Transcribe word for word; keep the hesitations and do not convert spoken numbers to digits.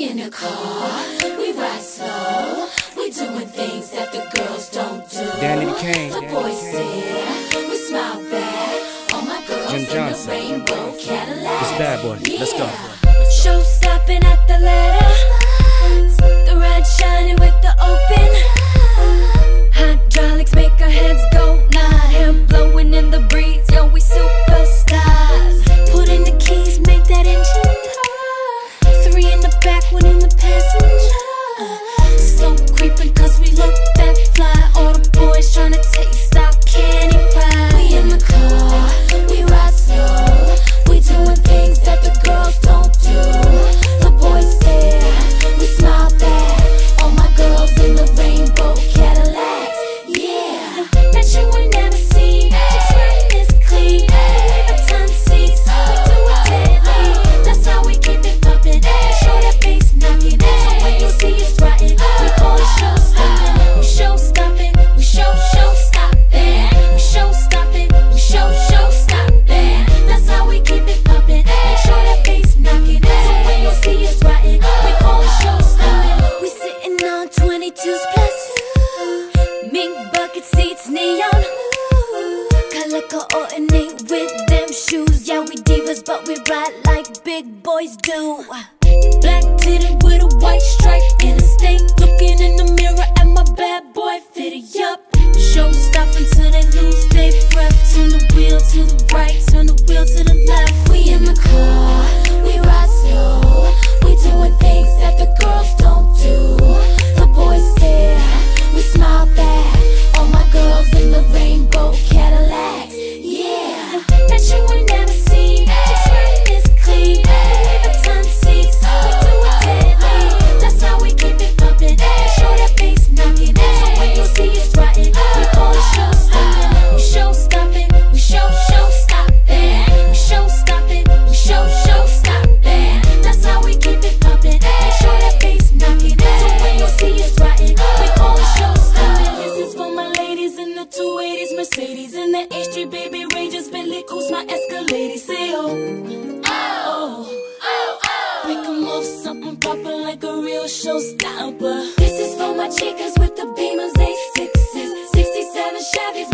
We in the car, we ride slow. We doing things that the girls don't do. Danity Kane. The boys stare, we smile back. All my girls in Jonsin. the rainbow Cadillac. This bad boy, yeah. let's go. Show stopping at the ladder. The red shining with the open. Hydraulics make our heads go nod. Hair blowing in the breeze, yo, we superstars. Put in the keys, make that engine. Three in the back, one in the passenger. Slow creeping cause we look that fly. All the boys tryna taste our candy pie. We in the car, we ride slow. We doing things that the girls don't do. The boys stare, we smile back. All my girls in the rainbow Cadillacs, yeah. That you ain't never seen. Just running this clean. Leave a ton of seats. We do it deadly. That's how we keep it pumping. Make sure that bass knocking. So when you see us riding, we call it show stopping. We show stopping. We show show stopping. We show stopping. We show show stopping. That's how we keep it pumping. Make sure that bass knocking. So when you see us riding, we call it show stopping. We sitting on twenty-twos plus. Mink bucket seats, neon. Color coordinate with them shoes. Yeah, we divas, but we ride like big boys do. Black tinted with a white stripe in a state. Looking in the mirror at my bad boy fitted up. Show stopping till they lose their breath. Turn the wheel to the right, turn the wheel to the left. We in the car, we ride slow. We doing things that the girls don't do. The boys stare, we smile back. All my girls in the rainbow Cadillacs, yeah. That you ain't never seen. Just running this clean. Leave a ton of seats. We do it deadly. That's how we keep it pumping. Make sure that bass knocking. So when you see us riding, we call it show stopping. We show stopping. We show show stopping. We show stopping. We show show stopping. That's how we keep it pumping. Make sure that bass knocking. So when you see us riding, we call it show stopping. This is for my ladies in the two eighties, Mercedes in the H three, baby Rangers, Bentley Coast, my Escalade. Say oh, oh, oh, oh. Break 'em off something proper like a real showstopper. This is for my chicas with the Beamers, A sixes, sixty-seven Chevys,